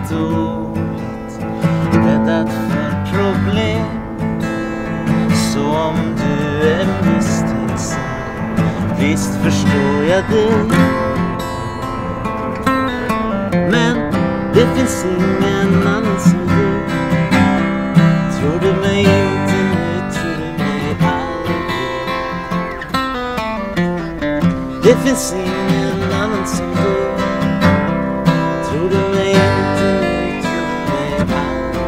dåligt, räddat för problem. Så om du är misstänksam, visst förstår jag dig. Men det finns ingen annan som du. Tror du mig inte nu, tror du mig aldrig. Det finns ingen annan som du. Tror du mig inte nu, tror du mig aldrig.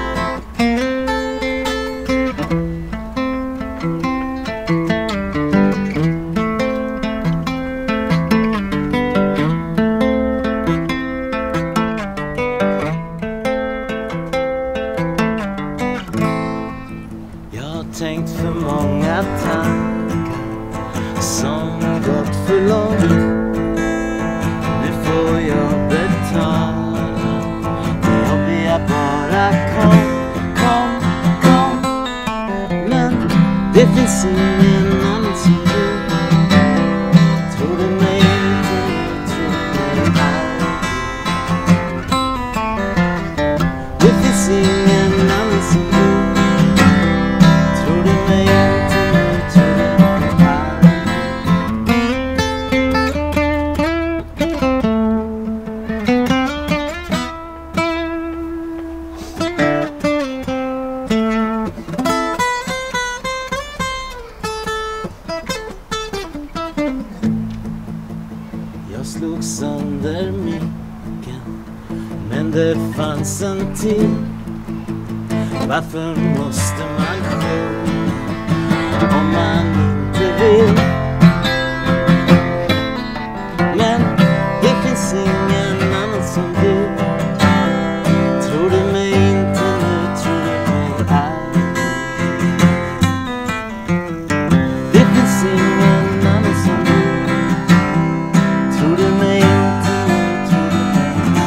Jag har tänkt för många tankar som gått för långt. Nu får jag betala. Det jobbiga bara kom. Men det finns ingen annan som du. Tror du mig inte nu, tror du mig aldrig. Det finns ingen annan som du. Tror du mig inte nu, tror du mig aldrig. Jag slog sönder micken, men det fanns en till. Varför måste man sjunga om man inte vill? Men det finns ingen annan som du. Tror du mig inte nu, tror du mig aldrig. Det finns ingen annan som du. Tror du mig inte nu, tror du mig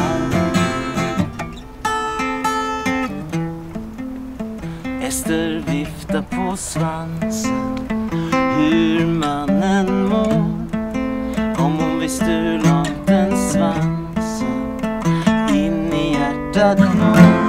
aldrig. Esther viftar på svansen, hur mannen mår. Om hon visste hur långt den svansen in i hjärtat når.